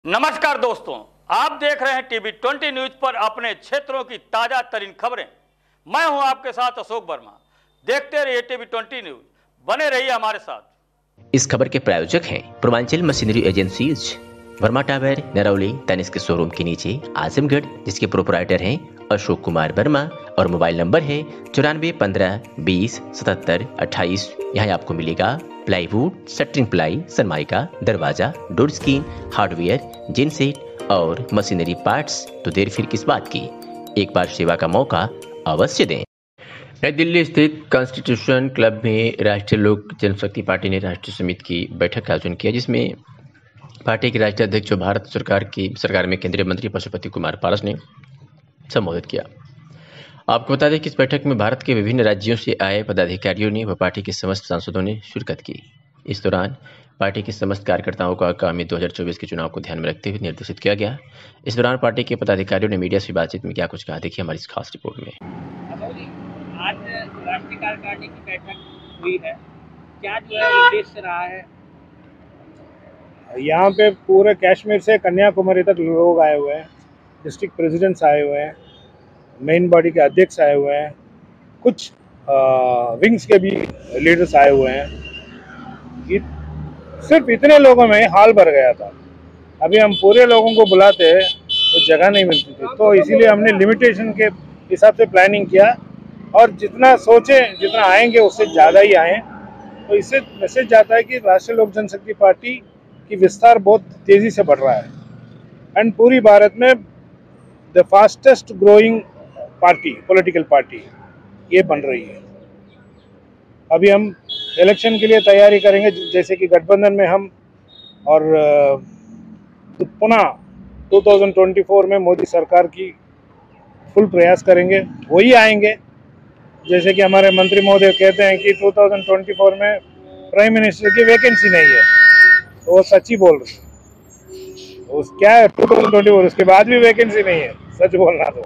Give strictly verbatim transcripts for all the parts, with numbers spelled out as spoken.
नमस्कार दोस्तों, आप देख रहे हैं टीवी ट्वेंटी न्यूज पर अपने क्षेत्रों की ताजा तरीन खबरें। मैं हूं आपके साथ अशोक वर्मा। देखते रहिए टीवी ट्वेंटी न्यूज, बने रहिए हमारे साथ। इस खबर के प्रायोजक हैं Purvanchal machinery agencies, Verma tower, Narauli, Tanishq showroom के नीचे आजमगढ़, जिसके प्रोपराइटर हैं अशोक कुमार वर्मा और मोबाइल नंबर है चौरानवे पंद्रह बीस सतहत्तर अट्ठाईस। यहाँ आपको मिलेगा प्लाईवुड, शटरिंग प्लाई, सनमाइका, दरवाजा, डोर स्क्रीन, हार्डवेयर, जिन सेट और मशीनरी पार्ट्स। तो देर फिर किस बात की, एक बार सेवा का मौका अवश्य दें। नई दिल्ली स्थित कॉन्स्टिट्यूशन क्लब में राष्ट्रीय लोक जनशक्ति पार्टी ने राष्ट्रीय समिति की बैठक का आयोजन किया, जिसमें पार्टी के राष्ट्रीय अध्यक्ष और भारत सरकार की सरकार में केंद्रीय मंत्री पशुपति कुमार पारस ने संबोधित किया। आपको बता दें कि इस बैठक में भारत के विभिन्न राज्यों से आए पदाधिकारियों ने व पार्टी के समस्त सांसदों ने शिरकत की। इस दौरान पार्टी के समस्त कार्यकर्ताओं को आगामी दो हज़ार चौबीस के चुनाव को ध्यान में रखते हुए निर्देशित किया गया। इस दौरान पार्टी के पदाधिकारियों ने मीडिया से बातचीत में क्या कुछ कहा, देखिए हमारी इस खास रिपोर्ट में। आज राष्ट्रीय कार्यकारिणी की बैठक हुई है, क्या जो है उद्देश्य रहा है? यहाँ पे पूरे कश्मीर से कन्याकुमारी तक लोग आए हुए हैं, डिस्ट्रिक्ट प्रेसिडेंट्स आए हुए हैं, मेन बॉडी के अध्यक्ष आए हुए हैं, कुछ आ, विंग्स के भी लीडर्स आए हुए हैं। इत, सिर्फ इतने लोगों में हाल भर गया था। अभी हम पूरे लोगों को बुलाते तो जगह नहीं मिलती थी, तो इसीलिए हमने लिमिटेशन के हिसाब से प्लानिंग किया और जितना सोचे जितना आएंगे उससे ज़्यादा ही आए। तो इससे मैसेज जाता है कि राष्ट्रीय लोक जनशक्ति पार्टी की विस्तार बहुत तेज़ी से बढ़ रहा है एंड पूरी भारत में the fastest growing party, political party ये बन रही है। अभी हम इलेक्शन के लिए तैयारी करेंगे, जैसे कि गठबंधन में हम और पुनः दो हज़ार चौबीस में मोदी सरकार की फुल प्रयास करेंगे, वही आएंगे। जैसे कि हमारे मंत्री महोदय कहते हैं कि दो हज़ार चौबीस में प्राइम मिनिस्टर की वैकेंसी नहीं है, तो वो सच्ची बोल रहे। उस क्या है दो हज़ार चौबीस उसके बाद भी वैकेंसी नहीं है, सच बोलना। तो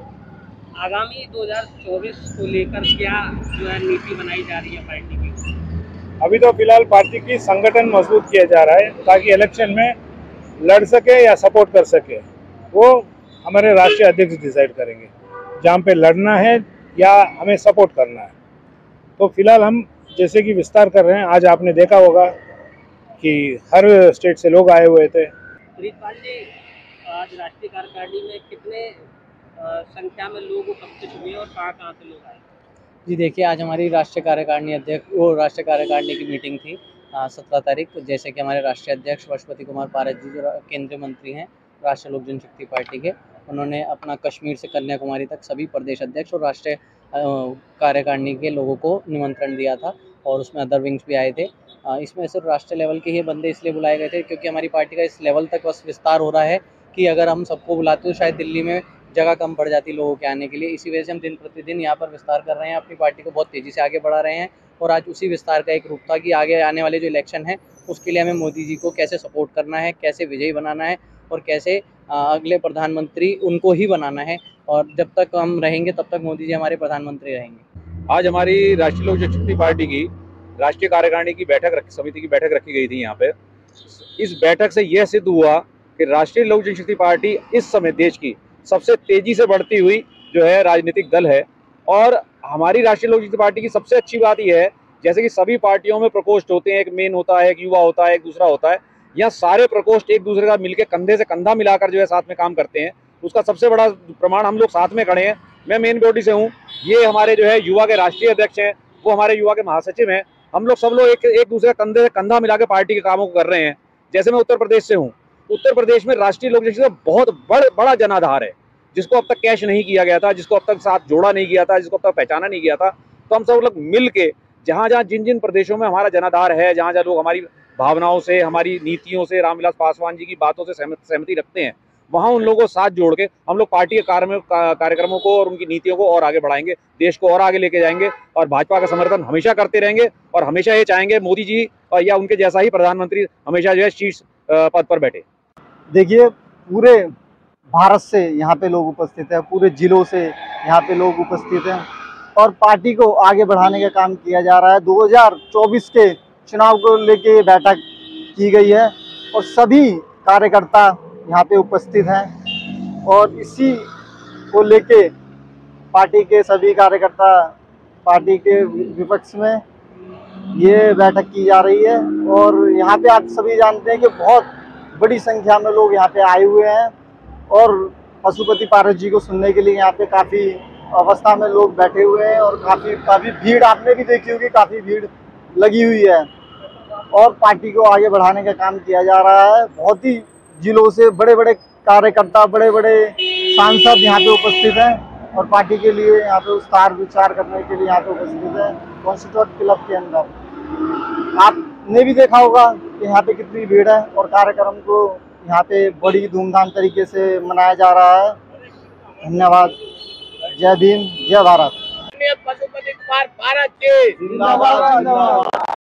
आगामी दो हज़ार चौबीस को लेकर क्या जो है नीति बनाई जा रही है पार्टी की? अभी तो फिलहाल पार्टी की संगठन मजबूत किया जा रहा है ताकि इलेक्शन में लड़ सके या सपोर्ट कर सके, वो हमारे राष्ट्रीय अध्यक्ष डिसाइड करेंगे जहाँ पे लड़ना है या हमें सपोर्ट करना है। तो फिलहाल हम जैसे कि विस्तार कर रहे हैं। आज आपने देखा होगा कि हर स्टेट से लोग आए हुए थे। प्रीतपाल जी, आज राष्ट्रीय कार्यकारिणी में कितने आ, संख्या में लोग उपस्थित हुए और कहाँ कहाँ से लोग आए? जी देखिए, आज हमारी राष्ट्रीय कार्यकारिणी अध्यक्ष वो राष्ट्रीय कार्यकारिणी की मीटिंग थी सत्रह तारीख को। जैसे कि हमारे राष्ट्रीय अध्यक्ष पशुपति कुमार पारस जी जो केंद्रीय मंत्री हैं राष्ट्रीय लोक जनशक्ति पार्टी के, उन्होंने अपना कश्मीर से कन्याकुमारी तक सभी प्रदेश अध्यक्ष और राष्ट्रीय कार्यकारिणी के लोगों को निमंत्रण दिया था और उसमें अदर विंग्स भी आए थे। इसमें सिर्फ राष्ट्रीय लेवल के ही बंदे इसलिए बुलाए गए थे क्योंकि हमारी पार्टी का इस लेवल तक बस विस्तार हो रहा है कि अगर हम सबको बुलाते तो शायद दिल्ली में जगह कम पड़ जाती लोगों के आने के लिए। इसी वजह से हम दिन प्रतिदिन यहाँ पर विस्तार कर रहे हैं, अपनी पार्टी को बहुत तेज़ी से आगे बढ़ा रहे हैं। और आज उसी विस्तार का एक रूप था कि आगे आने वाले जो इलेक्शन है उसके लिए हमें मोदी जी को कैसे सपोर्ट करना है, कैसे विजयी बनाना है और कैसे अगले प्रधानमंत्री उनको ही बनाना है। और जब तक हम रहेंगे तब तक मोदी जी हमारे प्रधानमंत्री रहेंगे। आज हमारी राष्ट्रीय लोक जनशक्ति पार्टी की राष्ट्रीय कार्यकारिणी की बैठक रखी समिति की बैठक रखी गई थी यहाँ पे। इस बैठक से यह सिद्ध हुआ कि राष्ट्रीय लोक जनशक्ति पार्टी इस समय देश की सबसे तेजी से बढ़ती हुई जो है राजनीतिक दल है। और हमारी राष्ट्रीय लोक जनशक्ति पार्टी की सबसे अच्छी बात यह है, जैसे कि सभी पार्टियों में प्रकोष्ठ होते हैं, एक मेन होता है, एक युवा होता है, एक दूसरा होता है, यहाँ सारे प्रकोष्ठ एक दूसरे का मिलकर कंधे से कंधा मिलाकर जो है साथ में काम करते हैं। उसका सबसे बड़ा प्रमाण हम लोग साथ में खड़े हैं। मैं मेन बॉडी से हूँ, ये हमारे जो है युवा के राष्ट्रीय अध्यक्ष हैं, वो हमारे युवा के महासचिव हैं। हम लोग सब लोग एक एक दूसरे कंधे से कंधा मिलाकर पार्टी के कामों को कर रहे हैं। जैसे मैं उत्तर प्रदेश से हूँ, उत्तर प्रदेश में राष्ट्रीय लोक जनशक्ति बहुत बड़, बड़ा जनाधार है, जिसको अब तक कैश नहीं किया गया था, जिसको अब तक साथ जोड़ा नहीं गया था, जिसको अब तक पहचाना नहीं गया था। तो हम सब लोग मिल के जहाँ जहाँ जिन जिन प्रदेशों में हमारा जनाधार है, जहाँ जहाँ लोग हमारी भावनाओं से, हमारी नीतियों से, रामविलास पासवान जी की बातों से सहमत सहमति रखते हैं, वहाँ उन लोगों को साथ जोड़ के हम लोग पार्टी के कार्य कार्यक्रमों को और उनकी नीतियों को और आगे बढ़ाएंगे, देश को और आगे लेके जाएंगे और भाजपा का समर्थन हमेशा करते रहेंगे। और हमेशा ये चाहेंगे मोदी जी और या उनके जैसा ही प्रधानमंत्री हमेशा जो है शीर्ष पद पर बैठे। देखिए, पूरे भारत से यहाँ पे लोग उपस्थित हैं, पूरे जिलों से यहाँ पे लोग उपस्थित हैं और पार्टी को आगे बढ़ाने का काम किया जा रहा है। दो हज़ार चौबीस के चुनाव को लेके बैठक की गई है और सभी कार्यकर्ता यहाँ पे उपस्थित हैं और इसी को लेके पार्टी के सभी कार्यकर्ता, पार्टी के विपक्ष में ये बैठक की जा रही है। और यहाँ पे आप सभी जानते हैं कि बहुत बड़ी संख्या में लोग यहाँ पे आए हुए हैं और पशुपति पारस जी को सुनने के लिए यहाँ पे काफ़ी अवस्था में लोग बैठे हुए हैं और काफ़ी काफ़ी भीड़ आपने भी देखी होगी, काफ़ी भीड़ लगी हुई है और पार्टी को आगे बढ़ाने का काम किया जा रहा है। बहुत ही जिलों से बड़े बड़े कार्यकर्ता, बड़े बड़े सांसद यहाँ पे उपस्थित हैं और पार्टी के लिए यहाँ पे विस्तार विचार करने के लिए यहाँ पे उपस्थित है कॉन्स्टिट्यूट क्लब के अंदर। आपने भी देखा होगा कि यहाँ पे कितनी भीड़ है और कार्यक्रम को यहाँ पे बड़ी धूमधाम तरीके से मनाया जा रहा है। धन्यवाद। जय भीम, जय भारत। पशुपति कुमार पारस जी जिंदाबाद, जिंदाबाद।